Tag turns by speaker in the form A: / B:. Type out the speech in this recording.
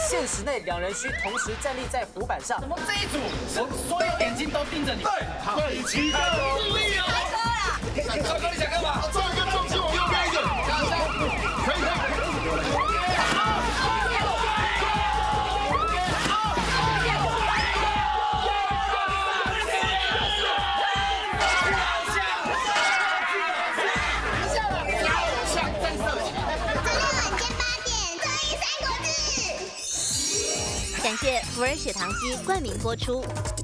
A: 限时内2人需同时站立在浮板上。
B: 怎么这一组，所有眼睛都盯着你？对，好，对齐开注意哦。帅哥，你想干嘛？做一个重心往右边一点，可以。
C: 感谢福尔血糖机冠名播出。